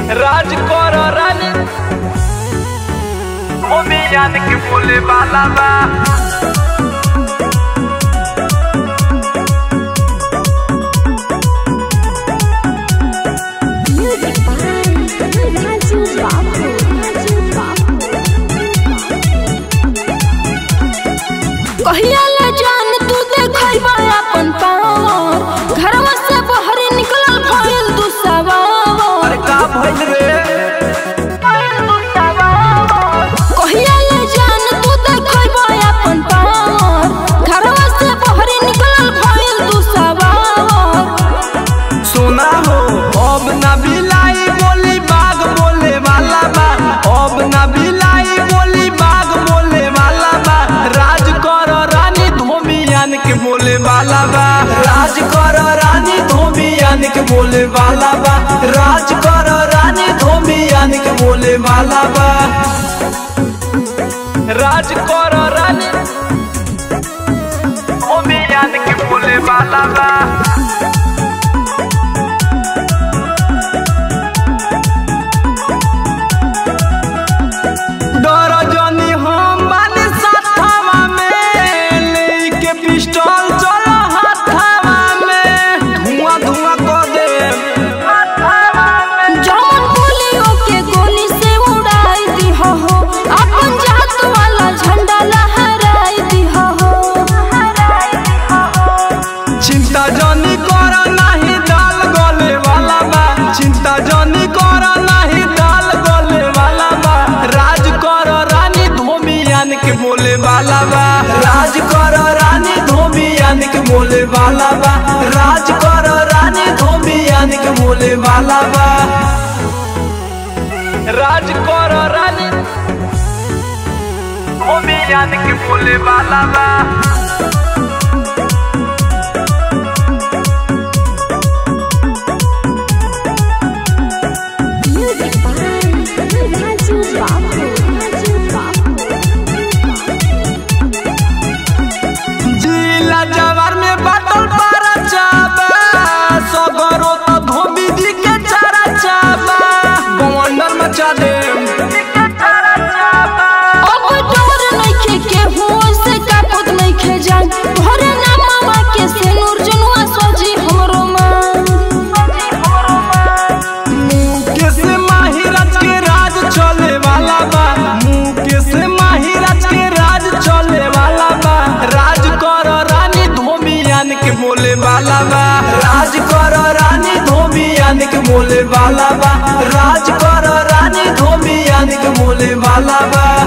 राज कर रानी ओमियान के बोले वाला बा। कहिया ले जान तू देखइबा अपन पाँव घरवा से बाहर निकलल भइल तू सवार। अरे का भइल रे कहिया ले जान तू देखइबा अपन पाँव घरवा से बाहर निकलल भइल तू सवार। सुना हो अब ना बिलाई बोली बाग बोले वाला बा। अब ना बिलाई बोली बाग बोले वाला बा। राज कर रानी धोबियान के बोले वाला बा। राज कर रानी धोबियान के बोले वाला बा। राज कर रानी धोबियान के बोले वाला बा। राज कर रानी धोबियान के बोले वाला बा। चिंता जानी कर नाही दाल गले वाला बा। चिंता जानी कर नाही दाल गले वाला बा। राज कर रानी धोबियान के बोले वाला बा। राज कर रानी धोबियान के बोले वाला बा। राज कर रानी धोबियान के बोले वाला बा। राज कर रानी धोबियान के बोले वाला बा। जिला जवार में बाटल पारा चाबा। सगरो तो धोबी जी के चारा चाबा। बवंडर मचा दे अब डर नइखे केहू से कापत नइखे जान। तोहरे नामवा के से नूर जनुआ सोजी हमरो मान। मुकेश माहिराज के राज चले वाला बा। मुकेश माहिराज के राज चले वाला बा। राज कर रानी धोबियान के बोले वाला बा। राज कर रानी धोबियान के बोले वाला बा। राज कर रानी धोबियान के बोले वाला बा।